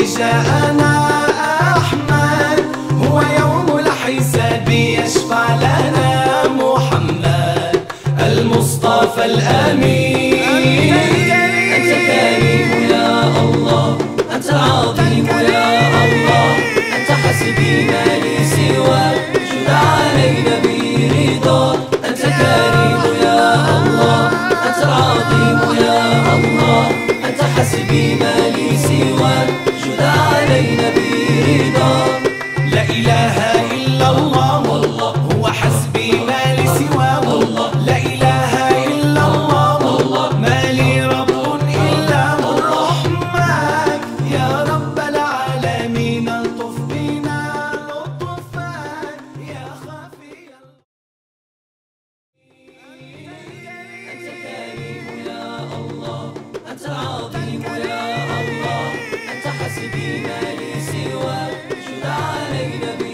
جاءنا أحمد، هو يوم الحساب يشفع لنا محمد المصطفى الأمين. أنت كريم يا الله، أنت العظيم يا الله، أنت حسبي ما لي سواك، جد علينا برضاك. أنت كريم يا الله، أنت العظيم يا الله، أنت حسبي ما لي سواك، جد علينا برضاك. لا إله إلا الله والله، هو حسبي ما لي سواه والله. لا إله إلا الله والله، ما لي رب إلا هو الرحمن. يا رب العالمين الطف بنا لطفا يا خفي. أنت كريم يا الله، أنت العظيم يا الله، أنت حسبي ما لي سواك، جد علينا